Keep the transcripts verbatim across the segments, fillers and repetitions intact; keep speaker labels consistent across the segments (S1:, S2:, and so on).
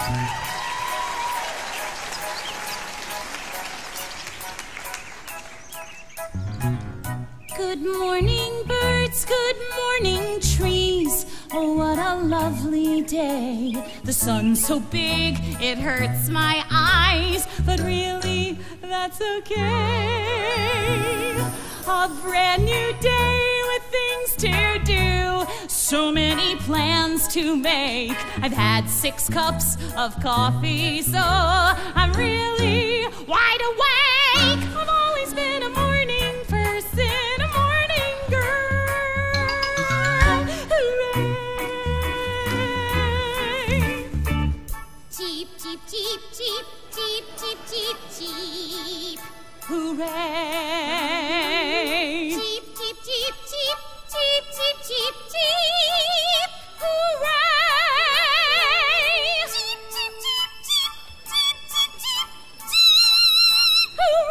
S1: Good morning, birds, good morning, trees. Oh, what a lovely day. The sun's so big, it hurts my eyes, but really, that's okay. A brand new day with things to do, so many plans to make. I've had six cups of coffee, so I'm really wide awake. I've always been a morning person.
S2: Cheep, cheep, cheep, cheep, cheep, cheep, cheep, cheep.
S1: Hooray!
S2: Cheep, cheep, cheep, cheep, cheep, cheep, cheep, cheep. Hooray! Cheep, cheep, cheep, cheep, cheep, cheep, cheep, cheep.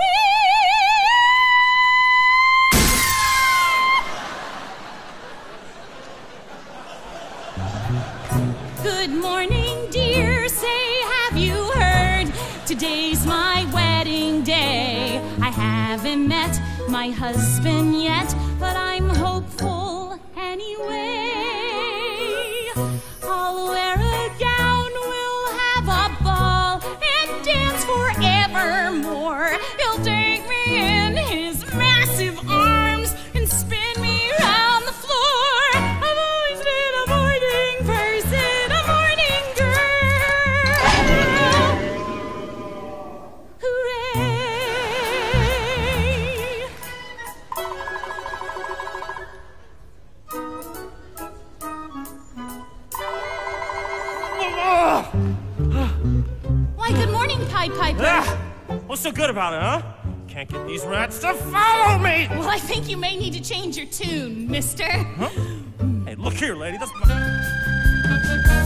S1: Hooray! Good morning, dear. Say, have you heard? Today's my wedding day. I haven't met my husband yet, but I'm hopeful anyway. I'll wear a gown, we'll have a ball, and dance forevermore. He'll take me in his massive arms and spin me around the floor. I've always been a morning person, a morning girl. Hooray! Why, good morning, Pied Piper.
S3: Ah, what's so good about it, huh? Can't get these rats to follow me!
S1: Well, I think you may need to change your tune, mister.
S3: Huh? Hey, look here, lady. That's my...